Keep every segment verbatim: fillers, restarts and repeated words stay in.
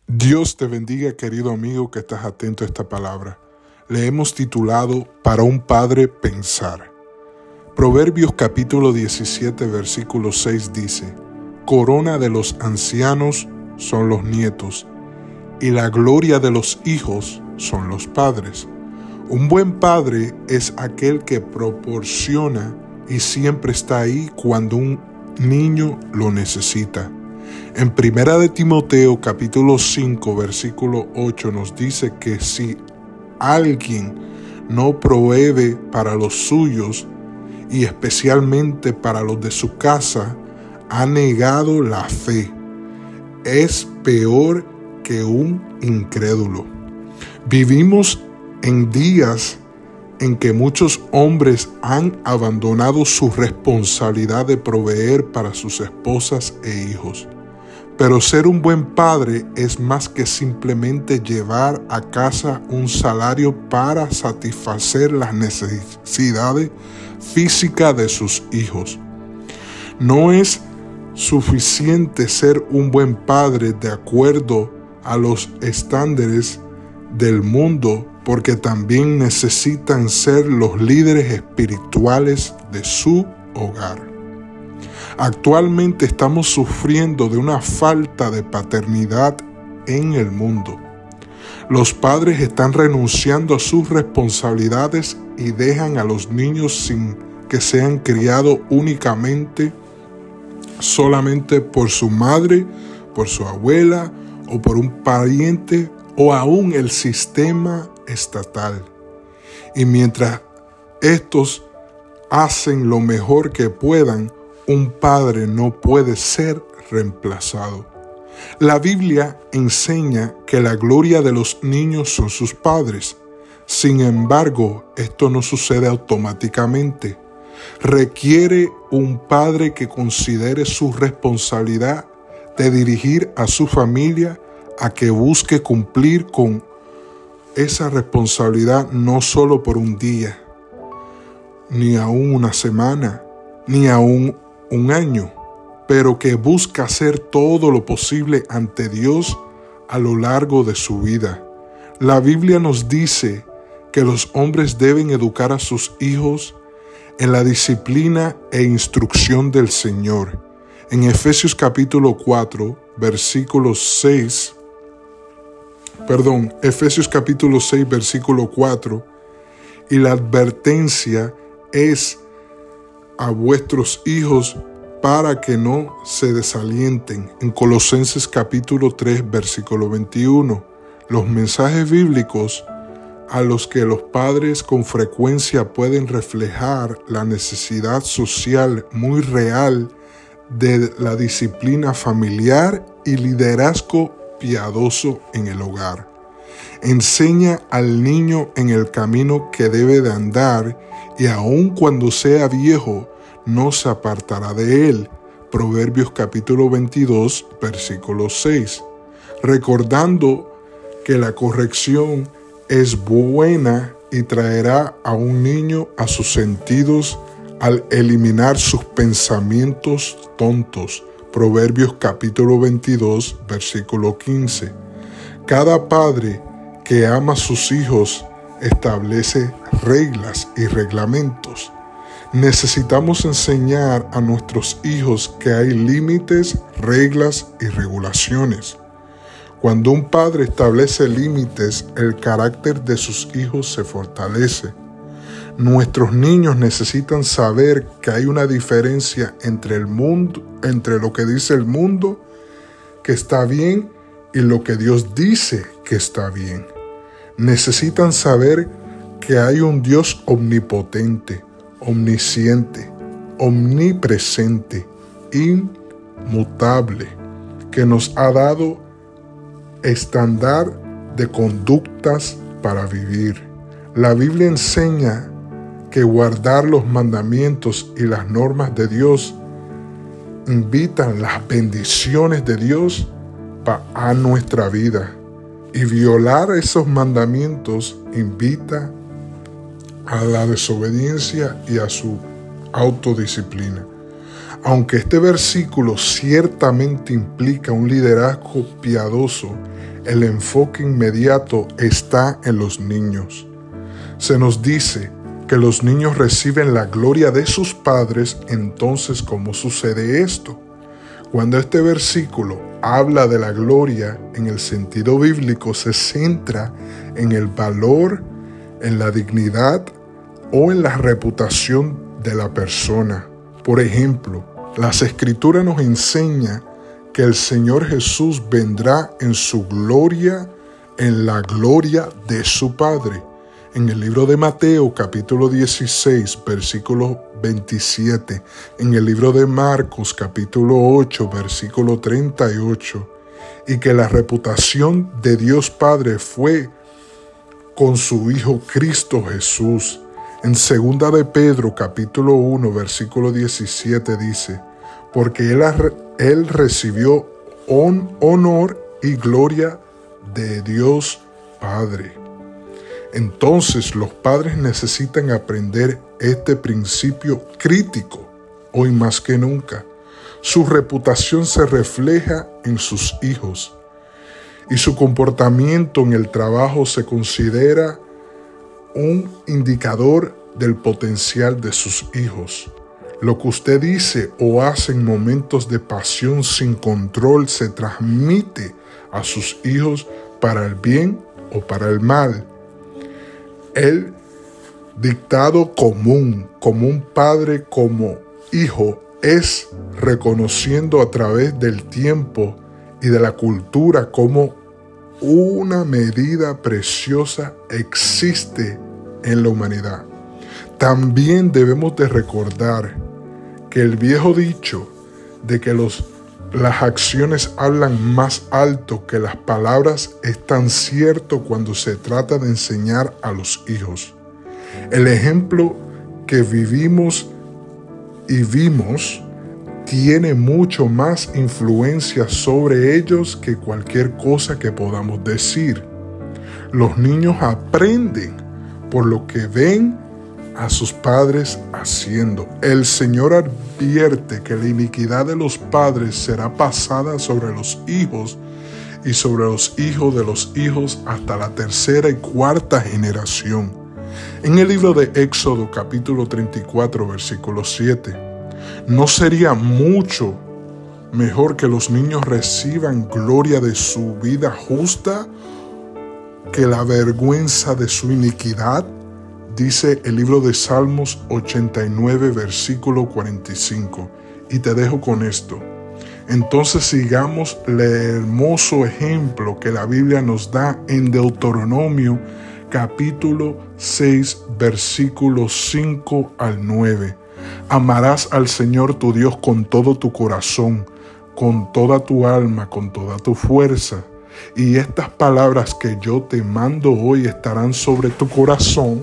Dios te bendiga, querido amigo, que estás atento a esta palabra. Le hemos titulado Para un padre pensar. Proverbios capítulo diecisiete, versículo seis dice: Corona de los ancianos son los nietos, y la gloria de los hijos son los padres. Un buen padre es aquel que proporciona y siempre está ahí cuando un niño lo necesita. En Primera de Timoteo capítulo cinco versículo ocho nos dice que si alguien no provee para los suyos y especialmente para los de su casa, ha negado la fe. Es peor que un incrédulo. Vivimos en días en que muchos hombres han abandonado su responsabilidad de proveer para sus esposas e hijos. Pero ser un buen padre es más que simplemente llevar a casa un salario para satisfacer las necesidades físicas de sus hijos. No es suficiente ser un buen padre de acuerdo a los estándares del mundo, porque también necesitan ser los líderes espirituales de su hogar. Actualmente estamos sufriendo de una falta de paternidad en el mundo. Los padres están renunciando a sus responsabilidades y dejan a los niños sin que sean criados únicamente solamente por su madre, por su abuela o por un pariente o aún el sistema estatal. Y mientras estos hacen lo mejor que puedan, un padre no puede ser reemplazado. La Biblia enseña que la gloria de los niños son sus padres. Sin embargo, esto no sucede automáticamente. Requiere un padre que considere su responsabilidad de dirigir a su familia a que busque cumplir con esa responsabilidad no solo por un día, ni aún una semana, ni aún un año, pero que busca hacer todo lo posible ante Dios a lo largo de su vida. La Biblia nos dice que los hombres deben educar a sus hijos en la disciplina e instrucción del Señor. En Efesios capítulo cuatro, versículo seis, perdón, Efesios capítulo seis, versículo cuatro, y la advertencia es a vuestros hijos para que no se desalienten. En Colosenses capítulo tres, versículo veintiuno, los mensajes bíblicos a los que los padres con frecuencia pueden reflejar la necesidad social muy real de la disciplina familiar y liderazgo piadoso en el hogar. Enseña al niño en el camino que debe de andar y aun cuando sea viejo no se apartará de él. Proverbios capítulo veintidós, versículo seis. Recordando que la corrección es buena y traerá a un niño a sus sentidos al eliminar sus pensamientos tontos. Proverbios capítulo veintidós, versículo quince. Cada padre que ama a sus hijos establece reglas y reglamentos. Necesitamos enseñar a nuestros hijos que hay límites, reglas y regulaciones. Cuando un padre establece límites, el carácter de sus hijos se fortalece. Nuestros niños necesitan saber que hay una diferencia entre el mundo, entre lo que dice el mundo que está bien y lo que Dios dice que está bien. Necesitan saber que hay un Dios omnipotente, omnisciente, omnipresente, inmutable, que nos ha dado estándar de conductas para vivir. La Biblia enseña que guardar los mandamientos y las normas de Dios invitan las bendiciones de Dios a nuestra vida. Y violar esos mandamientos invita a la desobediencia y a su autodisciplina. Aunque este versículo ciertamente implica un liderazgo piadoso, el enfoque inmediato está en los niños. Se nos dice que los niños reciben la gloria de sus padres. Entonces, ¿cómo sucede esto? Cuando este versículo habla de la gloria en el sentido bíblico, se centra en el valor, en la dignidad o en la reputación de la persona. Por ejemplo, las Escrituras nos enseñan que el Señor Jesús vendrá en su gloria, en la gloria de su Padre. En el libro de Mateo, capítulo dieciséis, versículo veintisiete. En el libro de Marcos, capítulo ocho, versículo treinta y ocho. Y que la reputación de Dios Padre fue con su Hijo Cristo Jesús. En segunda de Pedro, capítulo uno, versículo diecisiete dice: porque él, él recibió on, honor y gloria de Dios Padre. Entonces los padres necesitan aprender este principio crítico hoy más que nunca. Su reputación se refleja en sus hijos y su comportamiento en el trabajo se considera un indicador del potencial de sus hijos. Lo que usted dice o hace en momentos de pasión sin control se transmite a sus hijos para el bien o para el mal. El dictado común, como un padre, como hijo, es reconociendo a través del tiempo y de la cultura como una medida preciosa existe en la humanidad. También debemos de recordar que el viejo dicho de que los, las acciones hablan más alto que las palabras es tan cierto cuando se trata de enseñar a los hijos. El ejemplo que vivimos y vimos tiene mucho más influencia sobre ellos que cualquier cosa que podamos decir. Los niños aprenden por lo que ven a sus padres haciendo. El Señor advierte que la iniquidad de los padres será pasada sobre los hijos y sobre los hijos de los hijos hasta la tercera y cuarta generación. En el libro de Éxodo capítulo treinta y cuatro versículo siete, ¿no sería mucho mejor que los niños reciban gloria de su vida justa que la vergüenza de su iniquidad? Dice el libro de Salmos ochenta y nueve, versículo cuarenta y cinco. Y te dejo con esto. Entonces sigamos el hermoso ejemplo que la Biblia nos da en Deuteronomio, capítulo seis, versículos cinco al nueve. Amarás al Señor tu Dios con todo tu corazón, con toda tu alma, con toda tu fuerza. Y estas palabras que yo te mando hoy estarán sobre tu corazón,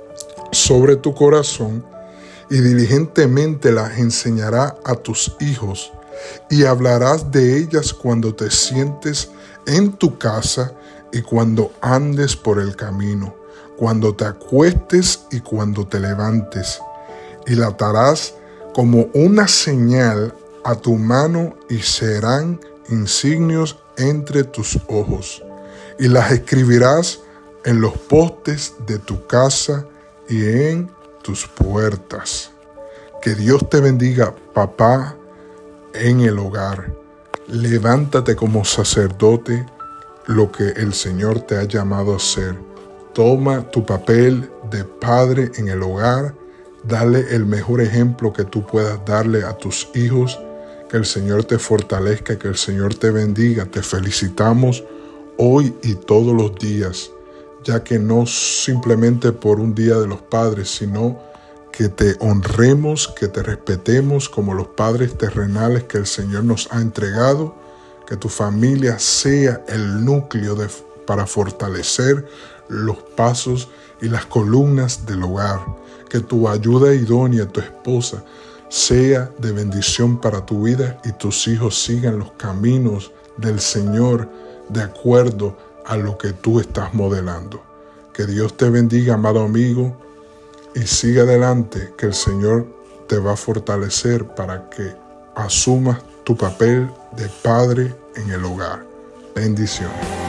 sobre tu corazón, y diligentemente las enseñarás a tus hijos, y hablarás de ellas cuando te sientes en tu casa y cuando andes por el camino, cuando te acuestes y cuando te levantes, y la atarás como una señal a tu mano y serán insignios entre tus ojos, y las escribirás en los postes de tu casa y en tus puertas. Que Dios te bendiga, papá, en el hogar. Levántate como sacerdote, lo que el Señor te ha llamado a hacer. Toma tu papel de padre en el hogar. Dale el mejor ejemplo que tú puedas darle a tus hijos. Que el Señor te fortalezca, que el Señor te bendiga. Te felicitamos hoy y todos los días, ya que no simplemente por un día de los padres, sino que te honremos, que te respetemos como los padres terrenales que el Señor nos ha entregado, que tu familia sea el núcleo de, para fortalecer los pasos y las columnas del hogar, que tu ayuda idónea, tu esposa, sea de bendición para tu vida y tus hijos sigan los caminos del Señor de acuerdo a lo que tú estás modelando. Que Dios te bendiga, amado amigo, y siga adelante, que el Señor te va a fortalecer para que asumas tu papel de padre en el hogar. Bendiciones.